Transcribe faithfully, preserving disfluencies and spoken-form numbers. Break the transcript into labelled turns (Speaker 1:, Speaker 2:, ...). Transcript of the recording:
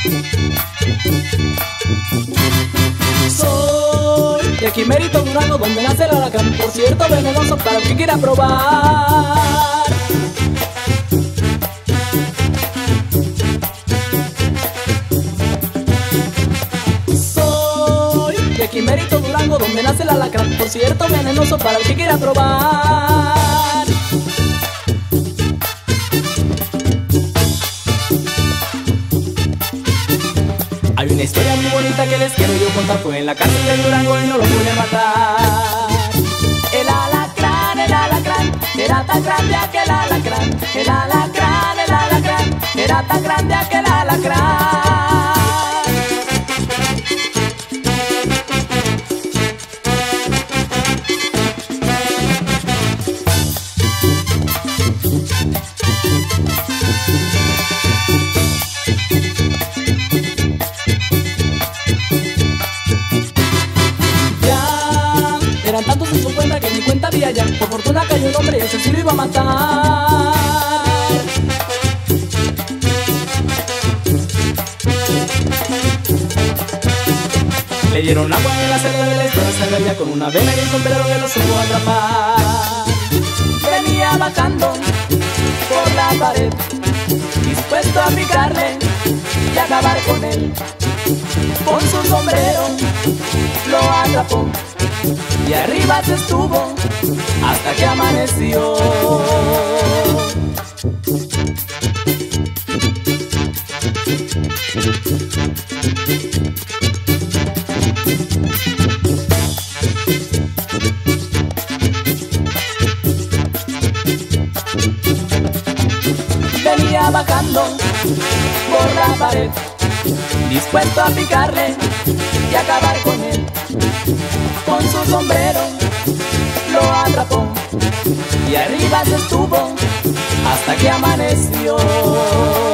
Speaker 1: Soy de aquí Mérito Durango, donde nace el alacrán, por cierto venenoso para el que quiera probar. Soy de aquí Mérito Durango, donde nace el alacrán, por cierto venenoso para el que quiera probar. Hay una historia muy bonita que les quiero yo contar. Fue en la cárcel de Durango y no lo pude matar. El alacrán, el alacrán, era tan grande aquel alacrán. El alacrán, el alacrán, era tan grande aquel alacrán. Eran tantos en su cuenta que ni cuenta había ya. Por fortuna cayó un hombre y ese sí lo iba a matar. Le dieron agua en la celda de la historia, salía ya con una vena y el sombrero que lo supo atrapar. Venía bajando por la pared, dispuesto a picarle y acabar con él. Con su sombrero lo atrapó y arriba se estuvo hasta que amaneció. Venía bajando por la pared, dispuesto a picarle y acabar con él. Con su sombrero lo atrapó y arriba se estuvo hasta que amaneció.